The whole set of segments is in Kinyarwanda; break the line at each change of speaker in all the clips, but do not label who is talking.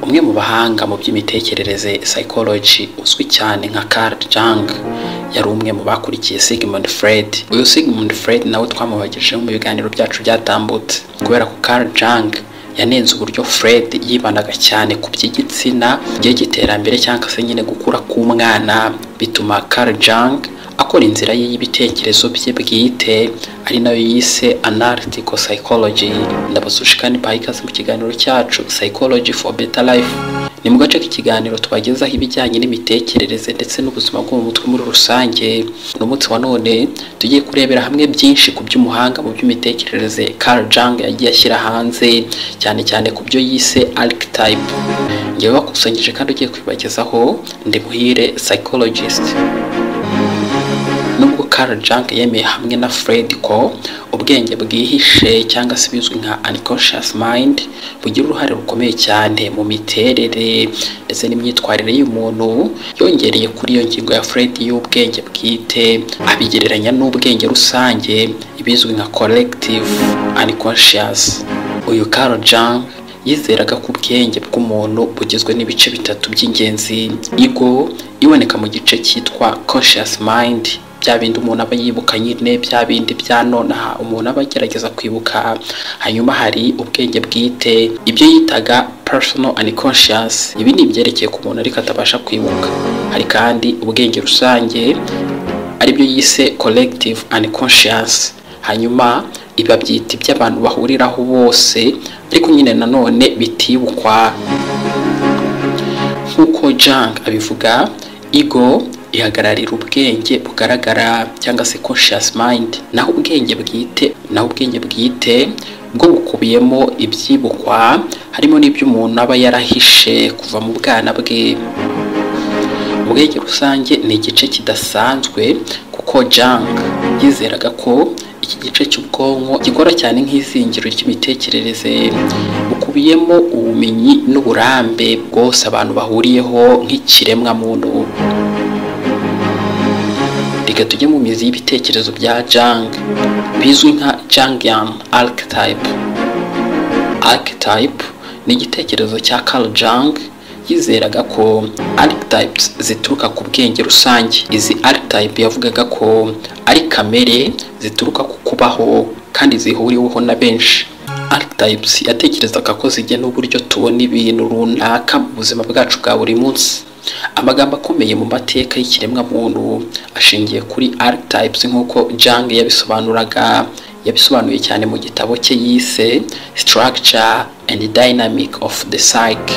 umwe mu bahanga mu by'imitekerereze psychology uzwi cyane nka Carl Jung yari umwe mu bakurikiye Sigmund Freud. Uyu Sigmund Freud nawe twamubagejeho mu biganiro byacu byatambutse, kubera ko Carl Jung yanenze uburyo Freud yibandaga cyane ku by'igitsina by'iterambere cyangwa se nyine gukura k'umwana, bituma Carl Jung akora inzira ye y'ibitekerezo bye bwite ari nayo yise analytical psychology. Ndabasushikani ikaze mu kiganiro cyacu Psychology for Better Life. Ni mu gace k'ikiganiro tubagezaho ibijyanye n'imitekerereze ndetse n'ubuzima bwo mu mutwe muri rusange. No munsi wa none tugiye kurebera hamwe byinshi ku by'umuhanga mu by'imitekerereze Carl Jung yagiye ashyira hanze, cyane ku byo yise archetype. Ngewe wakusanyije kandi ugiye kwibagezaho ndi Muhire psychologist. Nubwo Carl Jung yemeye hamwe na Freud ko ubwenge bwihishe cyangwa se bizwi nka unconscious mind bugira uruhare rukomeye cyane mu miterere ndetse n'imyitwarire y'umuntu, yongereye kuri iyo ngingo ya Freud y'ubwenge bwite abigereranya n'ubwenge rusange ibizwi nka collective unconscious. Uyu Carl Jung yizeraga ko ubwenge bw'umuntu bugizwe n'ibice bitatu by'ingenzi. Ego iboneka mu gice cyitwa conscious mind, bya bindi umuntu aba yibuka nyine, bya bindi bya nonaha umuntu aba agerageza kwibuka. Hanyuma hari ubwenge bwite, ibyo yitaga personal unconscious, ibi ni ibyerekeye ku muntu ariko atabasha kwibuka. Hari kandi ubwenge rusange aribyo yise collective unconscious. Hanyuma iba byita iby'abantu bahuriraho bose ariko nyine nanone bitibukwa. Nk'uko Jung abivuga, ego ihagararira ubwenge bugaragara cyangwa se conscious mind, naho ubwenge bwite bwo bukubiyemo ibyibukwa, harimo n'ibyo umuntu aba yarahishe kuva mu bwana bwe. Ubwenge rusange ni igice kidasanzwe kuko Jung yizeraga ko iki gice cy'ubwonko gikora cyane nk'izingiro ry'imitekerereze, bukubiyemo ubumenyi n'uburambe bwose abantu bahuriyeho nk'ikiremwa muntu. Reka tujye mu mizi y'ibitekerezo bya Jung bizwi nka Jungian archetype. Archetype ni igitekerezo cya Carl Jung. Yizeraga ko archetypes zituruka ku bwenge rusange. Izi archetype yavugaga ko ari kamere zituruka ku kubaho kandi zihuriweho na benshi. Archetypes yatekerezaga ko zigena uburyo tubona ibintu runaka mu buzima bwacu bwa buri munsi. Amagambo akomeye mu mateka y'ikiremwa muntu ashingiye kuri archetypes nk'uko Jung yabisobanuye cyane mu gitabo cye yise Structure and Dynamic of the Psyche.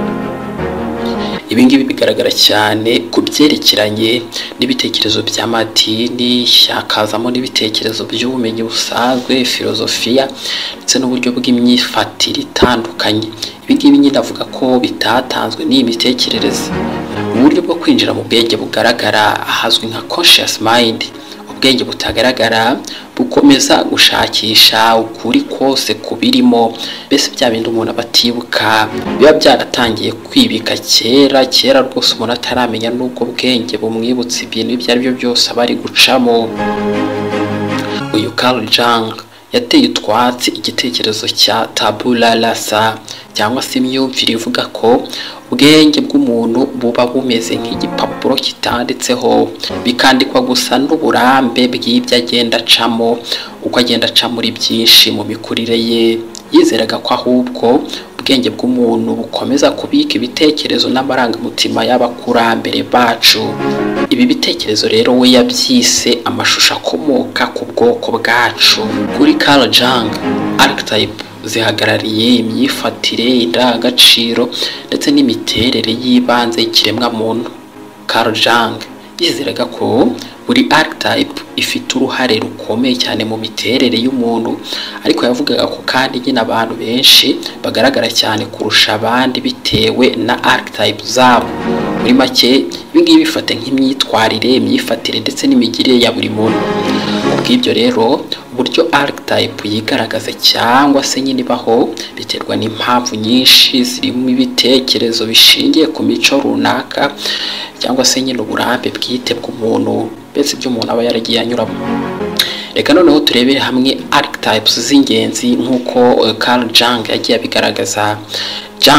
Ibi ngibi bigaragara cyane ku byerekeranye n'ibitekerezo by'amadini, hakazamo n'ibitekerezo by'ubumenyi busanzwe, filozofiya ndetse n'uburyo bw'imyifatire itandukanye. Ibi ngibi nyine avuga ko bitatanzwe n'iyi mitekerereze. Uburyo bwo kwinjira mu bwenge bugaragara ahazwi nka conscious mind, ubwenge butagaragara bukomeza gushakisha ukuri kose kubirimo, mbese bya bindi umuntu abatibuka biba byaratangiye kwibika kera rwose umuntu ataramenya n'ubwo bwenge bumwibutsa ibintu ibyo ari byo byose aba ari gucamo. Uyu Carl Jung yateye utwatsi igitekerezo cya tabula rasa cyangwa se imyumvire ivuga ko ubwenge bw'umuntu buba bumeze nk'igipapuro kitanditseho, bikandikwa gusa n'uburambe bw'ibyo agenda acamo uko agenda aca muri byinshi mu mikurire ye. Yizeraga ko ahubwo ubwenge bw'umuntu bukomeza kubika ibitekerezo n'amarangamutima y'abakurambere bacu. Ibi bitekerezo rero we yabyise amashusho akomoka ku bwoko bwacu. Kuri Carl Jung, archetype zihagarariye imyifatire, indangagaciro ndetse n'imiterere y'ibanze y'ikiremwa muntu. Carl Jung yizeraga ko buri archetype ifite uruhare rukomeye cyane mu miterere y'umuntu, ariko yavugaga ko kandi nyine abantu benshi bagaragara cyane kurusha abandi bitewe na archetype zabo. Muri make ibi ngibi bifata nk'imyitwarire, imyifatire ndetse n'imigirire ya buri muntu. Ubw'ibyo rero uburyo archetype yigaragaza cyangwa se nyine ibaho biterwa n'impamvu nyinshi zirimo ibitekerezo bishingiye ku mico runaka cyangwa se nyine uburambe bwite bw'umuntu, mbese ibyo umuntu aba yaragiye anyuramo. Reka noneho turebere hamwe archetypes z'ingenzi nk'uko Carl Jung yagiye abigaragaza. Jung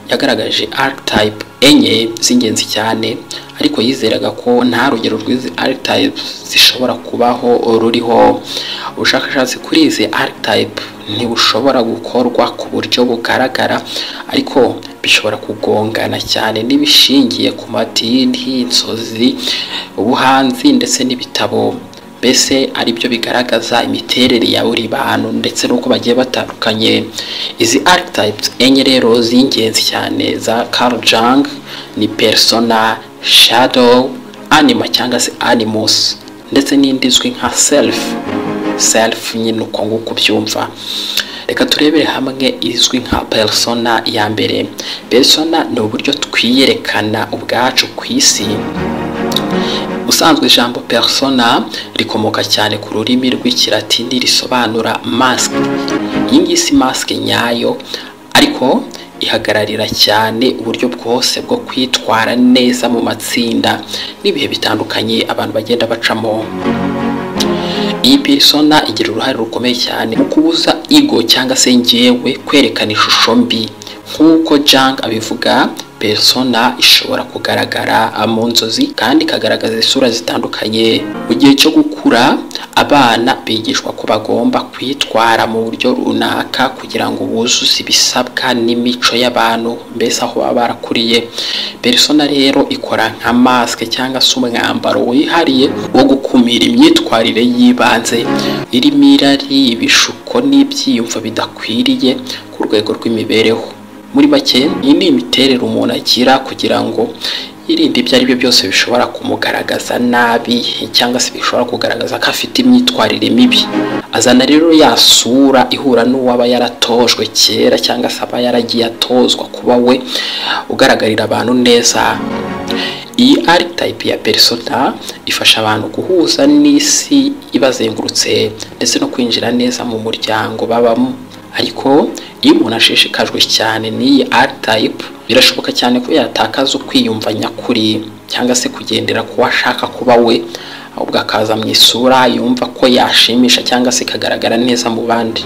yagaragaje archetype enye z'ingenzi cyane, ariko yizeraga ko nta rugero rw'izi archetypes zishobora kubaho ruriho. Ubushakashatsi kuri izi archetype ntibushobora gukorwa ku buryo bugaragara, ariko bishobora kugongana cyane n'ibishingiye ku madini, inzozi, ubuhanzi ndetse n'ibitabo, mbese ari byo bigaragaza imiterere ya buri bantu ndetse n'uko bagiye batandukanye. Izi archetypes enye rero z'ingenzi cyane za Carl Jung ni persona, shadow, anima cyangwa se animus, ndetse n'indi izwi nka self nyine uko nguko byumva. Reka turebere hamwe izwi nka persona ya mbere. Persona ni uburyo twiyerekana ubwacu ku isi. Usanzwe ijambo persona rikomoka cyane ku rurimi rw'ikilatini risobanura mask. Iyi ngiyi si mask nyayo, ariko ihagararira cyane uburyo bwose bwo kwitwara neza mu matsinda n'ibihe bitandukanye abantu bagenda bacamo. Iyi persona igira uruhare rukomeye cyane mu kubuza ego cyangwa se njyewe kwerekana ishusho mbi. Nk'uko Jung abivuga, persona ishobora kugaragara mu nzozi kandi ikagaragaza isura zitandukanye. Mu gihe cyo gukura, abana bigishwa ko bagomba kwitwara mu buryo runaka kugira ngo buzuze ibisabwa n'imico y'abantu, mbese aho baba barakuriye. Persona rero ikora nka mask cyangwa se umwambaro wihariye wo gukumira imyitwarire y'ibanze irimo irari, ibishuko n'ibyiyumvo bidakwiriye ku rwego rw'imibereho. Muri make, iyi ni imiterere umuntu agira kugira ngo yirinde ibyo ari byo byose bishobora kumugaragaza nabi cyangwa se bishobora kugaragaza ko afite imyitwarire mibi. Azana rero yasura ihura n'uwaba yaratojwe kera cyangwa se aba yaragiye atozwa kuba we ugaragarira abantu neza. Iyi archetype ya persona ifasha abantu guhuza n'isi ibazengurutse ndetse no kwinjira neza mu muryango babamo. Ariko iyo umuntu ashishikajwe cyane n'iyi archetype, birashoboka cyane ko yatakaza ukwiyumva nyakuri cyangwa se kugendera ku ashaka kuba we, ahubwo akaza mu isura yumva ko yashimisha cyangwa se ikagaragara neza mu bandi.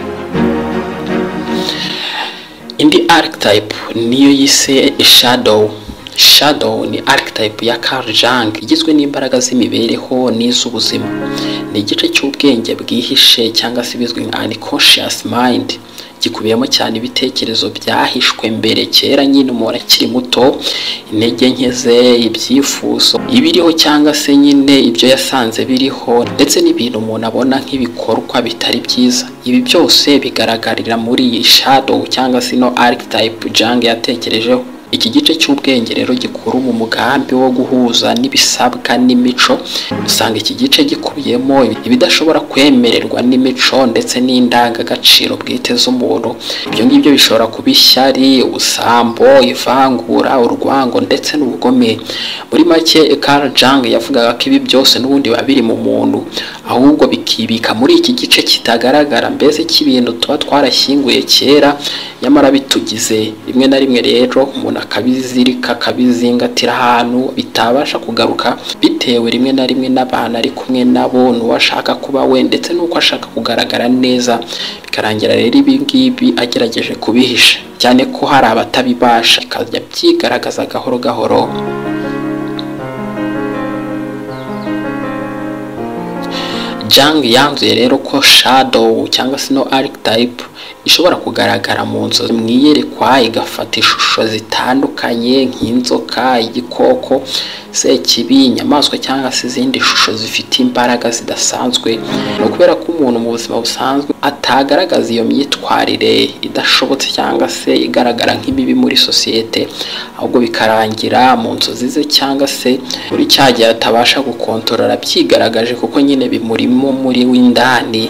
Indi archetype niyo yise shadow. Shadow ni archetype ya Carl Jung igizwe n'imbaraga z'imibereho n'iz'ubuzima. Ni igice cy'ubwenge bwihishe cyangwa se bizwi nka unconscious mind, gikubiyemo cyane ibitekerezo byahishwe mbere kera nyine umuntu akiri muto, intege nke ze, ibyifuzo ibiriho cyangwa se nyine ibyo yasanze biriho, ndetse n'ibintu umuntu abona nk'ibikorwa bitari byiza. Ibi byose bigaragarira muri iyi shadow cyangwa se no archetype Jung yatekerejeho. Iki gice cy'ubwenge rero gikuru mu mugambi wo guhuza n'ibisabwa n'imico. Usanga iki gice gikubiyemo ibidashobora kwemererwa n'imico ndetse n'indangagaciro bwite z'umuntu. Ibyo ngibyo bishobora kuba ishyari, ubusambo, ivangura, urwango ndetse n'ubugome. Muri make, Carl Jung yavugaga ko ibi byose n'ubundi biba biri mu muntu, ahubwo bikibika muri iki gice kitagaragara, mbese cy'ibintu tuba twarashyinguye kera nyamara bitugize. Rimwe na rimwe rero umuntu akabizirika, akabizingatira ahantu bitabasha kugaruka, bitewe rimwe na rimwe n'abantu ari kumwe nabo, n'uwo ashaka kuba we ndetse n'uko ashaka kugaragara neza. Bikarangira rero ibi ngibi agerageje kubihisha, cyane ko hari abatabibasha, bikajya byigaragaza gahoro gahoro. Jung yanzuye rero ko shadow cyangwa se no archetype ishobora kugaragara mu nzozi mu iyerekwa, igafata ishusho zitandukanye nk'inzoka, igikoko, sekibi, inyamaswa cyangwa se izindi shusho zifite imbaraga zidasanzwe. No kubera ko umuntu mu buzima busanzwe atagaragaza iyo myitwarire idashobotse cyangwa se igaragara nk'imibi muri sosiyete, ahubwo bikarangira mu nzozi ze cyangwa se muri cya gihe atabasha gukontorora byigaragaje kuko nyine bimurimo muri w'indani.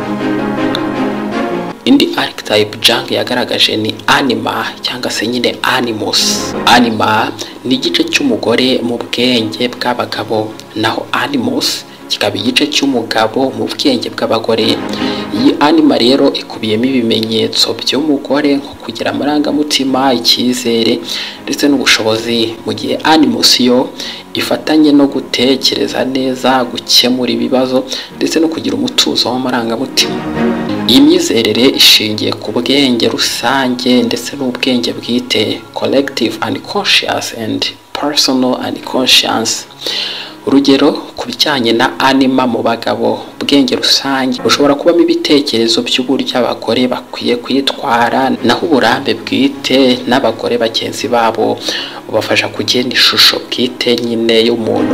Indi archetype Jung yagaragaje ni anima cyangwa se nyine animus. Anima ni igice cy'umugore mu bwenge bw'abagabo, naho animus kikaba igice cy'umugabo mu bwenge bw'abagore. Iyi anima rero ikubiyemo ibimenyetso by'umugore nko kugira amarangamutima, icyizere ndetse n'ubushobozi, mu gihe animus yo ifatanye no gutekereza neza, gukemura ibibazo ndetse no kugira umutuzo w'amarangamutima. iyi myizerere ishingiye ku bwenge rusange ndetse n'ubwenge bwite, collective unconscious and personal unconscious. Urugero ku bijyanye na anima mu bagabo, ubwenge rusange bushobora kubamo ibitekerezo by'uburyo abagore bakwiye kwitwara, naho uburambe bwite n'abagore bagenzi babo bubafasha kugena ishusho bwite nyine y'umuntu.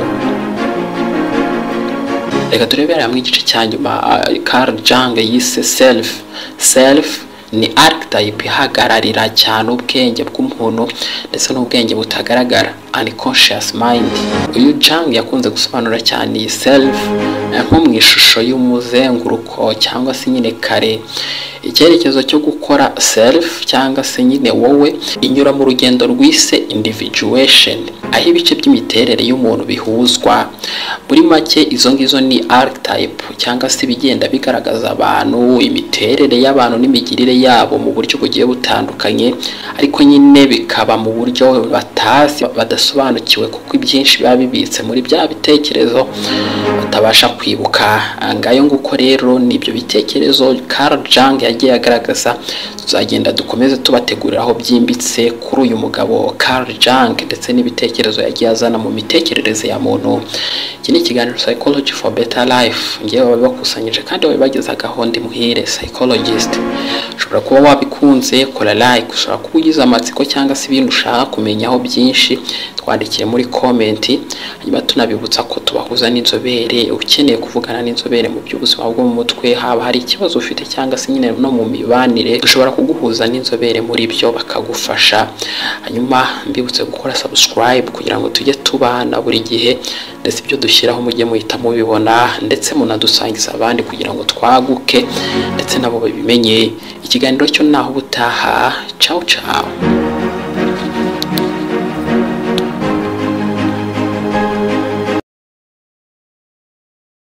Reka turebere hamwe igice cya nyuma Carl Jung yise self ni archetype ihagararira cyane ubwenge bw'umuntu ndetse n'ubwenge butagaragara, unconscious mind. Uyu Jung yakunze gusobanura cyane iyi self nko mu ishusho y'umuzenguruko cyangwa se nyine kare. Icyerekezo cyo gukora self cyangwa se nyine wowe inyura mu rugendo rwise individuation, aho ibice by'imiterere y'umuntu bihuzwa. Muri make izo ngizo ni archetype cyangwa se bigenda bigaragaza abantu, imiterere y'abantu n'imigirire yabo mu buryo bugiye butandukanye, ariko nyine bikaba mu buryo batazi, badasobanukiwe kuko ibyinshi biba bibitse muri bya bitekerezo batabasha kwibuka. Ngayo nguko rero nibyo bitekerezo Carl Jung yagiye agaragaza. Tuzagenda dukomeze tubateguriraho byimbitse kuri uyu mugabo Carl Jung ndetse n'ibitekerezo yagiye azana mu mitekerereze ya muntu. Iki ni ikiganiro Psychology for Better Life, ngewe wabibakusanyije kandi wabibagezagaho ndi Muhire psychologist. Ushobora kuba wabikunze, kora like. Ushobora kuba ugize amatsiko cyangwa se ibintu ushaka kumenyaho byinshi, twandikire muri comment. Hanyuma tunabibutsa ko tubahuza n'inzobere, ukeneye kuvugana n'inzobere mu by'ubuzima bwo mu mutwe, haba hari ikibazo ufite cyangwa se nyine no mu mibanire, dushobora kuguhuza n'inzobere muri byo bakagufasha. Hanyuma mbibutse gukora subscribe kugira ngo tujye tubana buri gihe, ndetse ibyo dushyiraho mujye muhita mubibona, ndetse munadusangiza abandi kugira ngo twaguke ndetse nabo babimenye. Ikiganiro cyo naho ubutaha. Ciao ciao.